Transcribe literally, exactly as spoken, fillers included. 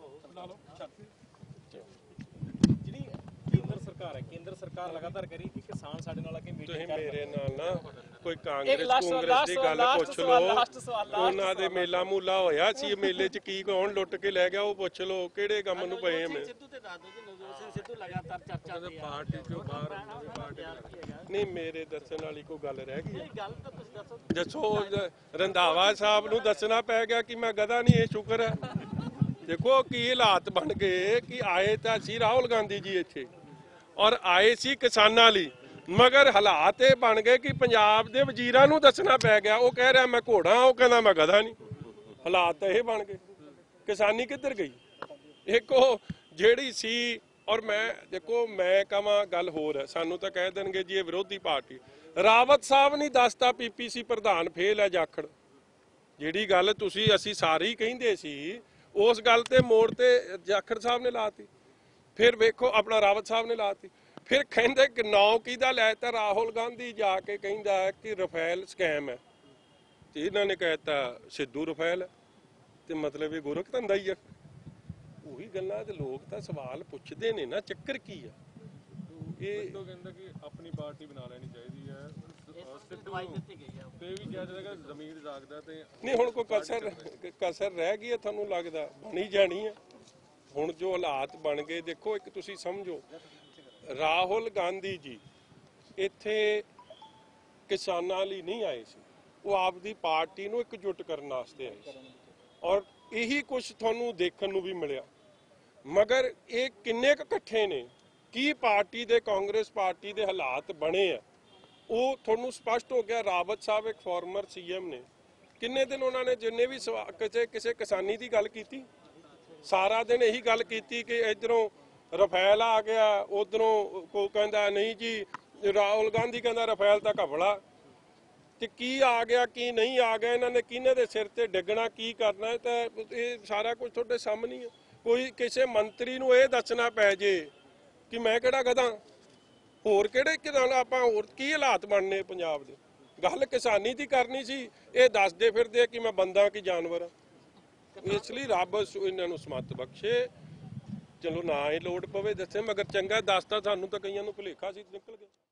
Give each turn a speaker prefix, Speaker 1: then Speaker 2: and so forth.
Speaker 1: केंद्र सरकार है, केंद्र सरकार लगातार करी कि किसान साडे नाल आके मीटिंग कर
Speaker 2: मेरे नाल ना कोई कांग्रेस कांग्रेस दी गल पुछ लो उन्हां दे मेला मूला होया सी मेले च की कौन लुट के लै गया वो पुछ लो किहड़े काम नूं पए मैं नहीं मेरे दस्सण वाली कोई गल रह गई दसो रंधावा साहब नूं दसना पै गया कि मैं गधा नहीं ये शुक्र है देखो की हालात बन गए कि आए तो सी राहुल गांधी जी इत्थे और आए सी किसानां लई मगर हालात ये बन गए कि पंजाब के वजीरां नूं दसना पै गया वो कह रहा मैं घोड़ा वो कहना मैं गधा नहीं हालात तो ये बन गए किसानी किधर गई एक जिहड़ी सी और मैं देखो मैं कहां गल होर है सानू तो कह देंगे जी ये विरोधी पार्टी रावत साहब नहीं दसता पीपीसी प्रधान फेल है जाखड़ जिहड़ी गल तुसीं असीं सारे ही कहिंदे सी उस गल ते मोड़ ते जाखड़ साहब ने लाती फिर वेखो अपना रावत साहब ने लाती फिर कहते कि नौ किहदा लैता राहुल गांधी जाके कहता है कि रफेल स्कैम है तो इन्होंने कहता सिद्धू रफेल है तो मतलब ये गोरख धंधा ही है ਉਹੀ ਗੱਲਾਂ ਤੇ ਲੋਕ ਤਾਂ ਸਵਾਲ ਪੁੱਛਦੇ ਨੇ ਨਾ ਚੱਕਰ ਕੀ ਆ ਇਹ ਤੋਂ ਕਹਿੰਦਾ ਕਿ ਆਪਣੀ ਪਾਰਟੀ ਬਣਾ ਲੈਣੀ ਚਾਹੀਦੀ ਹੈ ਦਵਾਈ ਦਿੱਤੀ ਗਈ ਆ ਤੇ ਵੀ ਕਿਹਾ ਜਾਂਦਾ ਕਿ ਜ਼ਮੀਰ ਜਾਗਦਾ ਤੇ ਨਹੀਂ ਹੁਣ ਕੋਈ ਕਸਰ ਕਸਰ ਰਹਿ ਗਈ ਹੈ ਤੁਹਾਨੂੰ ਲੱਗਦਾ ਬਣੀ ਜਾਣੀ ਹੈ ਹੁਣ ਜੋ ਹਾਲਾਤ ਬਣ ਗਏ ਦੇਖੋ ਇੱਕ ਤੁਸੀਂ ਸਮਝੋ ਰਾਹੁਲ ਗਾਂਧੀ ਜੀ ਇੱਥੇ ਕਿਸਾਨਾਂ ਲਈ ਨਹੀਂ ਆਏ ਸੀ ਉਹ ਆਪਦੀ ਪਾਰਟੀ ਨੂੰ ਇਕਜੁੱਟ ਕਰਨ ਵਾਸਤੇ ਆਏ ਸੀ ਔਰ ਇਹੀ ਕੁਝ ਤੁਹਾਨੂੰ ਦੇਖਣ ਨੂੰ ਵੀ ਮਿਲਿਆ मगर ये किन्ने कट्ठे ने की पार्टी दे कांग्रेस पार्टी दे हालात बने है वो थोनू स्पष्ट हो गया रावत साहब एक फॉर्मर सी एम ने किन्ने दिन उन्होंने जिन्हें भी किसी किसी किसानी की गल की सारा दिन यही गल की कि इधरों रफेल आ गया उधरों को कहता नहीं जी राहुल गांधी कहता रफेल तो घपला कि की आ गया की नहीं आ गया इन्होंने किन्ने दे सिर ते डिगना की करना है तो ये सारा कुछ थोड़े सामने है कोई किसी मंत्री नूं ये दसना पै जे कि मैं किहड़ा गधा होर किहड़े किसान आपां होर की हालात बनने पंजाब दे गल किसानी दी करनी सी ये दसदे फिरदे कि मैं बंदा कि जानवर इसलिए रब इन्हां नूं समत बख्शे चलो ना ही लोड़ पवे दसे मगर चंगा दसता सानूं तां कईयां नूं भुलेखा सी निकल गया।